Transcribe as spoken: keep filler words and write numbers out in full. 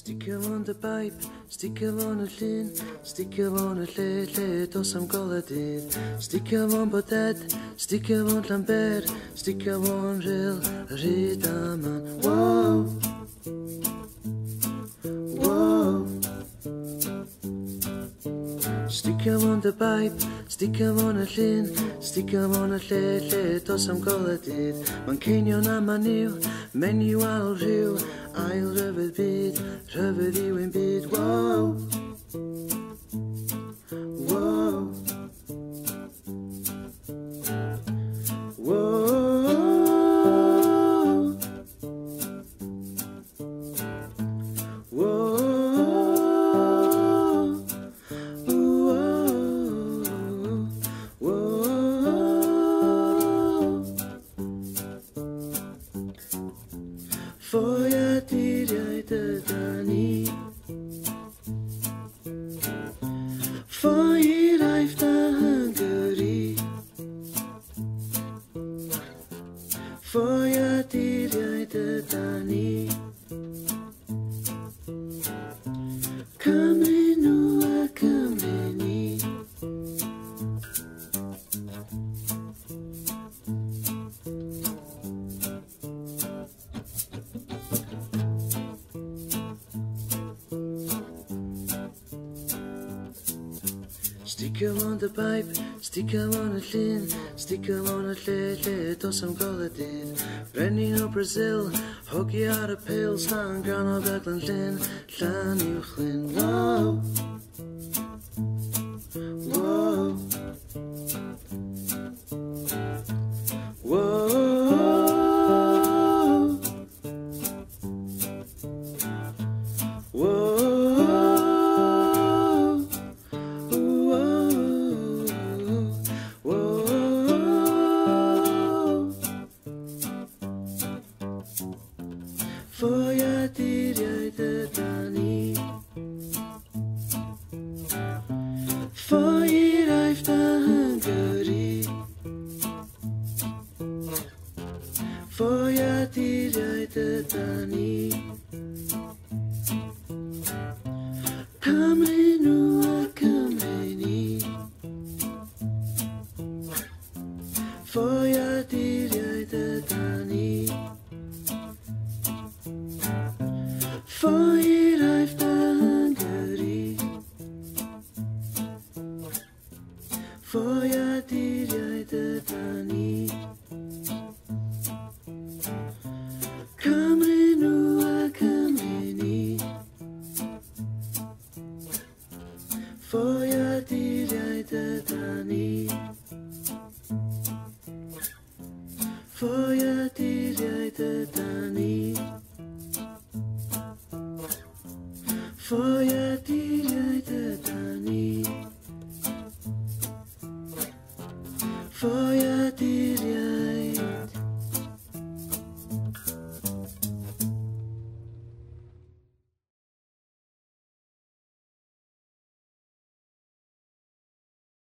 Stikker on the pipe, stikker on the lin, stikker on the le le, då som kollar dit. Stikker on på det, stikker on Lambert, stikker on real, rita man. Wow, wow. Stikker on the pipe, stikker on the lin, stikker on the le le, då som kollar dit. Man kan ju när man nu, men ju aldrig. I'll röver bit, röver you in bit, wow, wow, wow, wow, for jeg dit jeg det der ni. For i life der hungry. For jeg dit jeg det der ni. Kom nu og kom ni. Stikker on the pipe, stikker on the lin, stikker on the le le, då som kollar dit. Bränning och Brazil, hockey out of pale, slang, grann och Bergland lin, län i chlin. Wow, wow, wow, wow. For jeg dit jeg det der ni. For i life der hungry. For jeg dit jeg det der ni. Kom nu og kom ni. For jeg dit jeg det der ni. For i life der hungry. For jeg dit jeg det der ni. Kom nu og kom ni. For jeg dit jeg det der ni. For jeg dit jeg det der ni. For jeg dit jeg det der ni. For jeg dit jeg